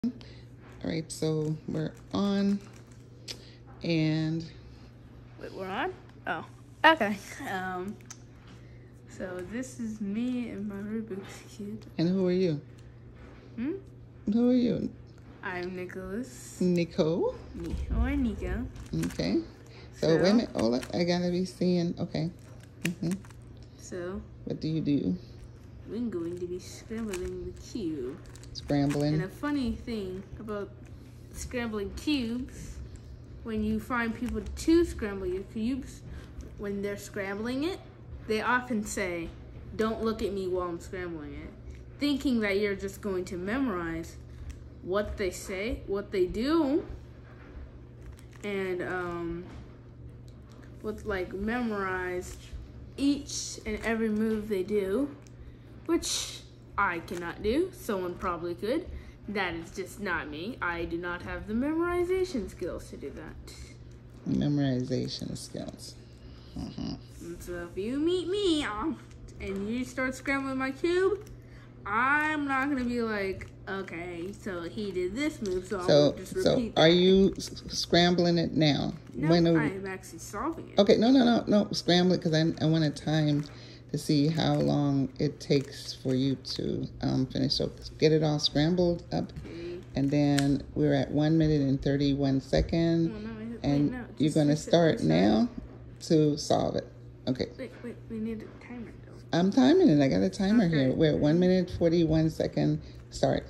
All right, so we're on, and Wait, we're on? Oh, okay. So this is me and my Rubik's Cube. and who are you? Who are you? I'm Nicholas. Nico. Or Nico. Okay. So wait a minute. Hold up. I gotta be seeing. Okay. So What do you do? we're going to be scrambling the cube. Scrambling. And a funny thing about scrambling cubes, when you find people to scramble your cubes, when they're scrambling it, they often say, "Don't look at me while I'm scrambling it," thinking that you're just going to memorize what they say, what they do, and memorize each and every move they do, which I cannot do. Someone probably could. That is just not me. I do not have the memorization skills to do that. Memorization skills. And so if you meet me and you start scrambling my cube, I'm not gonna be like, okay, so he did this move, so I'll just repeat that. Are you scrambling it now? No, I'm actually solving it. Okay, no, scramble it, because I want a time to see how long it takes for you to finish. So get it all scrambled up, and then we're at 1 minute and 31 seconds, you're going to start now to solve it. Okay. Wait, we need a timer though. I'm timing it. I got a timer here. We're at 1 minute 41 second. Start.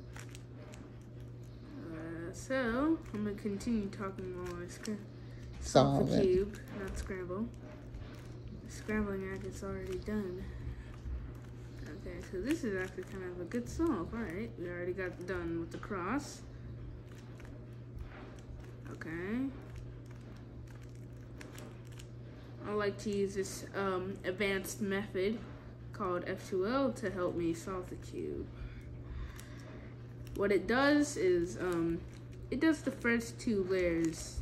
So I'm gonna continue talking while I Solve the it. cube, not scramble. The scrambling act is already done. Okay, so this is actually kind of a good solve. All right, we already got done with the cross. Okay. I like to use this advanced method called F2L to help me solve the cube. What it does is it does the first two layers,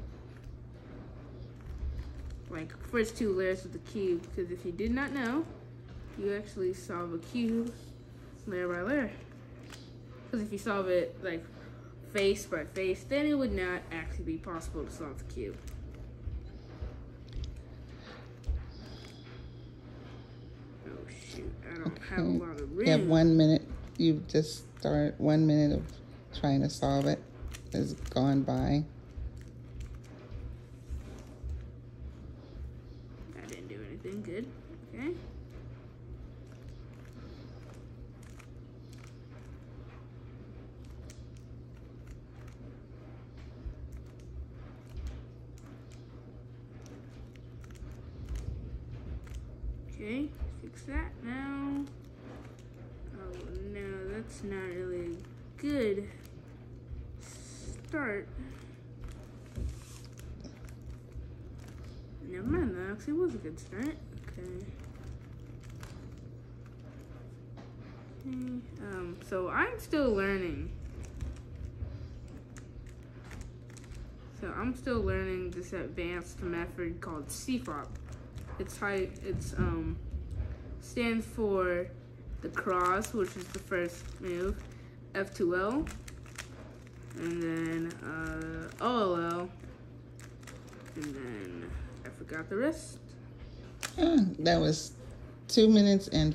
of the cube, because if you did not know, you actually solve a cube layer by layer. Because if you solve it like face by face, then it would not actually be possible to solve the cube. I don't have a lot of room. You have 1 minute. You just start 1 minute of trying to solve it. Has gone by. I didn't do anything good. Okay. Okay, fix that now. Oh no, that's not really a good start. Never mind, that actually was a good start. Okay. So I'm still learning. So I'm still learning this advanced method called CFOP. It's stands for the cross, which is the first move, F2L, and then OLL, and then I forgot the rest. That was 2 minutes and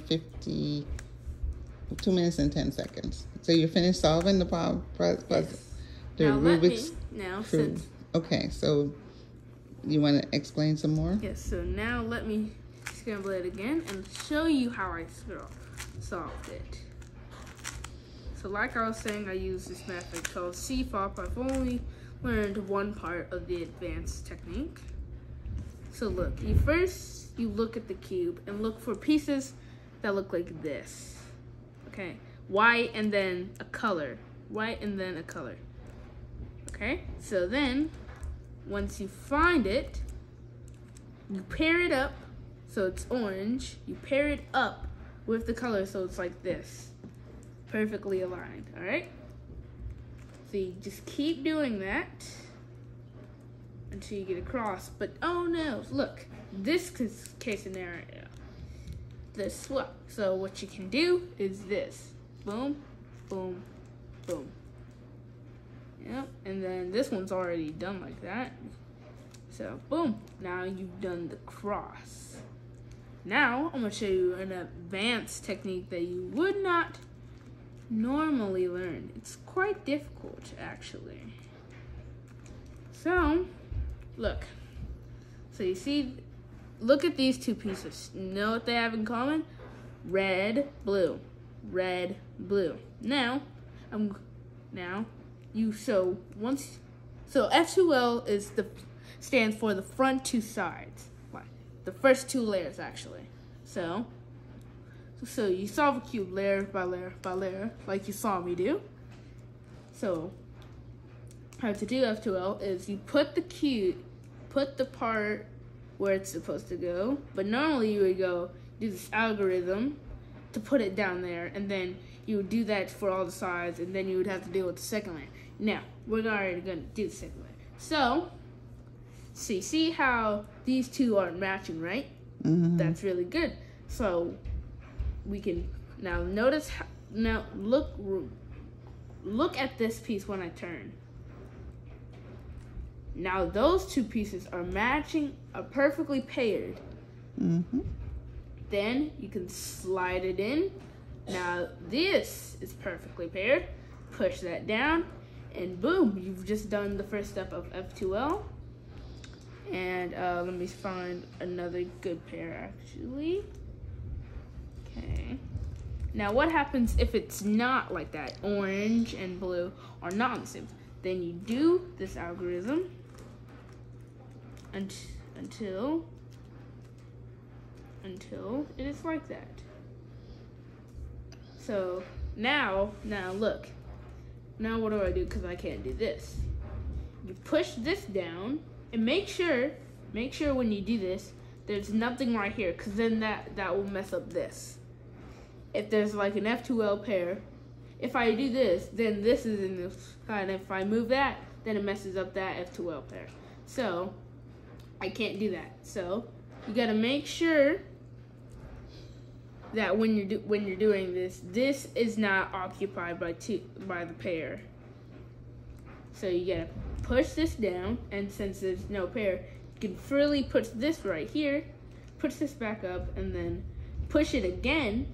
10 seconds. So you finished solving the puzzle? Yes. The Now Rubik's Cube. since... Okay, so you want to explain some more? Yes, so now let me scramble it again and show you how I solved it. So like I was saying, I use this method called CFOP. I've only learned one part of the advanced technique. So look, you look at the cube and look for pieces that look like this. Okay, white and then a color. White and then a color. Okay, so then once you find it, you pair it up so it's orange. You pair it up with the color so it's like this, perfectly aligned. All right, so you just keep doing that until you get across. But oh no, look, this case scenario, the swap. So what you can do is this: boom, boom, boom. And then this one's already done like that. So, boom. Now you've done the cross. Now, I'm going to show you an advanced technique that you would not normally learn. It's quite difficult, actually. So, look. So you see, look at these two pieces. You know what they have in common? Red, blue. Red, blue. So F2L stands for the front two sides. The first two layers, actually. So you solve a cube layer by layer by layer, like you saw me do. So how to do F2L is you put the part where it's supposed to go, but normally you would do this algorithm to put it down there, and then you would do that for all the sides, and then you would have to deal with the second layer. Now, we're already going to do the second layer. So you see how these two are matching, right? Mm-hmm. That's really good. So we can now notice. Now look at this piece when I turn. Now those two pieces are matching, are perfectly paired. Mm-hmm. Then you can slide it in. Now this is perfectly paired. Push that down, and boom, you've just done the first step of F2L. And let me find another good pair, actually. Okay. Now what happens if it's not like that? Orange and blue are not on the same. Then you do this algorithm until it is like that. So now look. Now what do I do? Because I can't do this. You push this down. And make sure when you do this, there's nothing right here, because then that will mess up this. If there's like an F2L pair, if I do this, then this is in this side. If I move that, then it messes up that F2L pair. So I can't do that. So you got to make sure that when you're doing this, this is not occupied by the pair. So you gotta push this down, and since there's no pair, you can freely push this right here, push this back up, and then push it again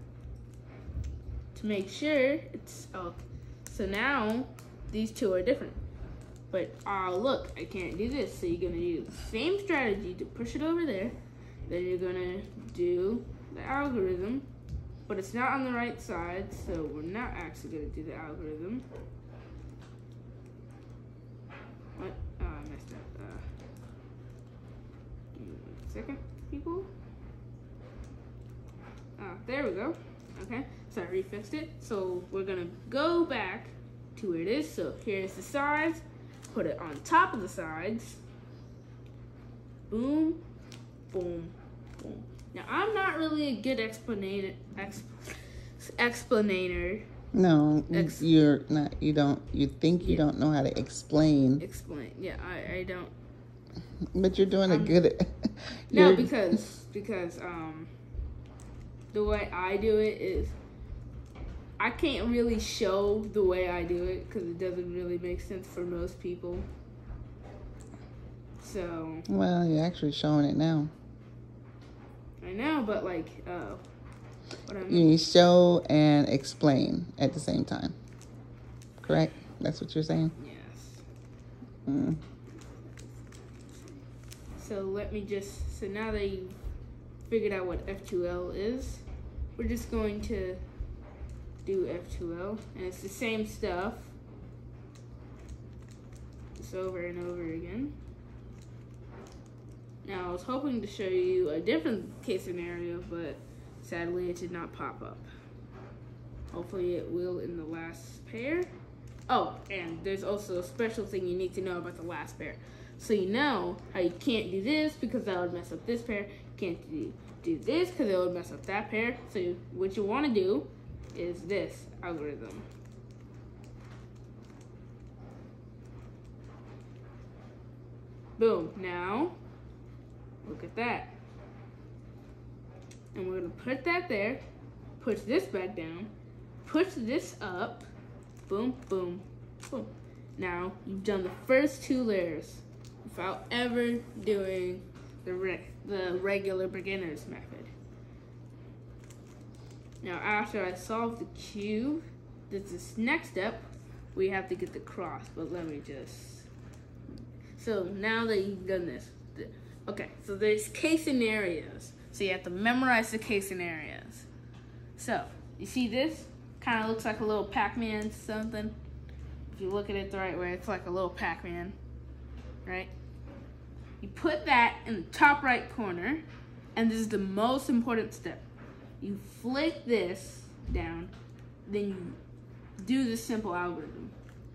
to make sure it's up. So now these two are different. But look, I can't do this. So you're gonna do the same strategy to push it over there. Then you're gonna do the algorithm, but it's not on the right side, so we're not actually gonna do the algorithm. What? Oh, I messed up. Give me 1 second, people. There we go. Okay, so I refixed it. So we're gonna go back to where it is. So here's the sides. Put it on top of the sides. Boom, boom, boom. Now I'm not really a good explainer. No, you're not. You don't. You think you don't know how to explain. Explain. Yeah, I don't. But you're doing a good. No, because the way I do it is, I can't really show the way I do it because it doesn't really make sense for most people. So. Well, you're actually showing it now. I know, but like, what I mean. You show and explain at the same time. Correct? That's what you're saying? Yes. Mm. So now that you've figured out what F2L is, we're just going to do F2L, and it's the same stuff, just over and over again. Now, I was hoping to show you a different case scenario, but sadly it did not pop up. Hopefully it will in the last pair. Oh, and there's also a special thing you need to know about the last pair. So you know how you can't do this because that would mess up this pair. You can't do this because it would mess up that pair. So what you want to do is this algorithm. Boom. Now, look at that. And we're going to put that there, push this back down, push this up, boom, boom, boom. Now, you've done the first 2 layers without ever doing the regular beginner's method. Now, after I solve the cube, this next step, we have to get the cross, but let me just... So, now that you've done this, okay, so there's case scenarios. So you have to memorize the case scenarios. So, you see this? Kind of looks like a little Pac-Man something. If you look at it the right way, it's like a little Pac-Man, right? You put that in the top right corner, and this is the most important step. You flick this down, then you do this simple algorithm.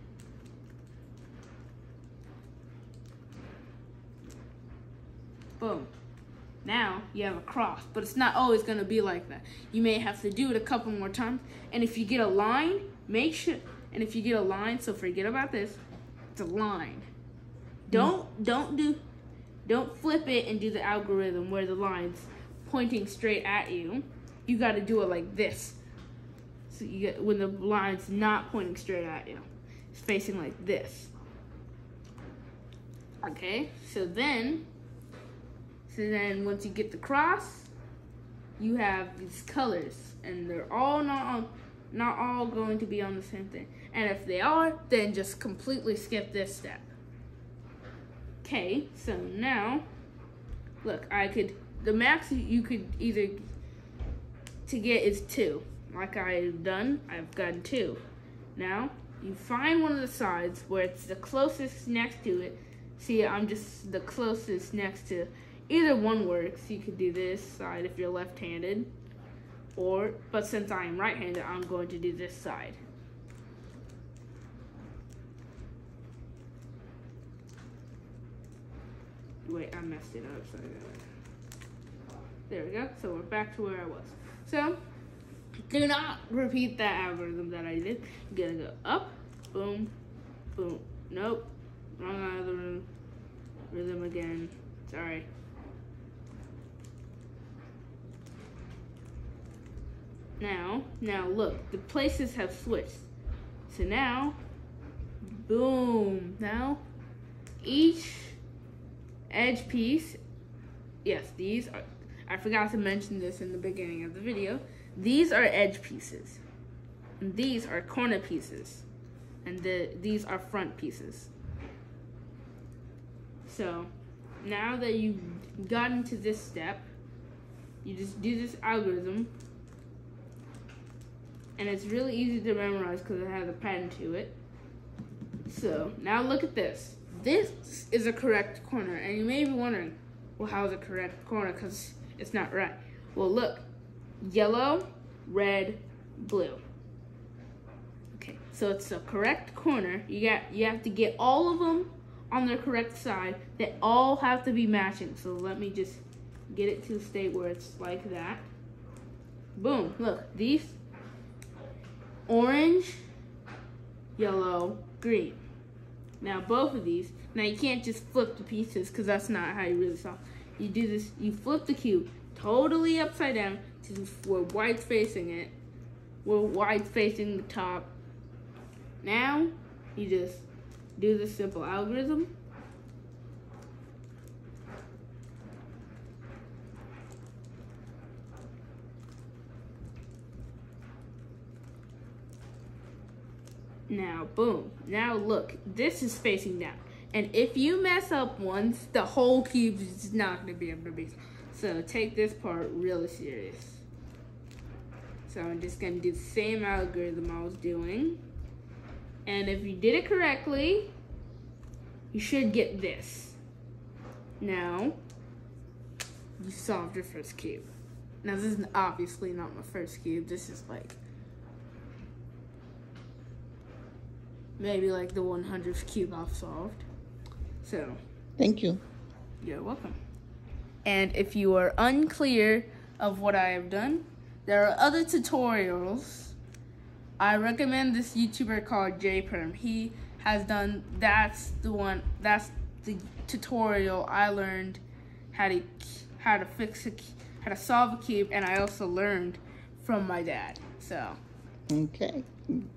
Boom. Now you have a cross, but it's not always going to be like that. You may have to do it a couple more times, and if you get a line, make sure, and if you get a line, so forget about this, it's a line. Don't flip it and do the algorithm where the line's pointing straight at you. You got to do it like this. So you get when the line's not pointing straight at you. It's facing like this. Okay? So then once you get the cross, you have these colors, and they're all not all going to be on the same thing. And if they are, then just completely skip this step. Okay, so now, look, the max you could either to get is 2. Like I've gotten 2. Now, you find one of the sides where it's the closest next to it. See, I'm just the closest next to, either one works. You could do this side if you're left-handed, but since I am right-handed, I'm going to do this side. Wait, I messed it up. So there we go. So we're back to where I was. So do not repeat that algorithm that I did. You're gonna go up, boom, boom. Nope, wrong algorithm again. Sorry. Now look, the places have switched. So now, boom. Now each edge piece, yes, these are, I forgot to mention this in the beginning of the video, these are edge pieces, and these are corner pieces, and these are front pieces. So now that you've gotten to this step, you just do this algorithm, and it's really easy to memorize because it has a pattern to it. So now look at this. This is a correct corner, and you may be wondering, well, how is it correct corner? Because it's not right. Well, look, yellow, red, blue. Okay, so it's a correct corner. You have to get all of them on their correct side. They all have to be matching. So let me just get it to a state where it's like that. Boom, look, these orange, yellow, green. Now both of these, now you can't just flip the pieces because that's not how you really solve. You do this, you flip the cube totally upside down to where white's facing it, where white's facing the top. Now you just do this simple algorithm. Now, boom. Now look, this is facing down. And if you mess up once, the whole cube is not going to be able to be. So take this part really serious. So I'm just going to do the same algorithm I was doing. And if you did it correctly, you should get this. Now, you solved your first cube. Now this is obviously not my first cube. This is like maybe like the 100th cube I've solved. So, thank you. You're welcome. And if you are unclear of what I have done, there are other tutorials. I recommend this YouTuber called JPerm. He has done, that's the tutorial I learned how to solve a cube, and I also learned from my dad. So, okay.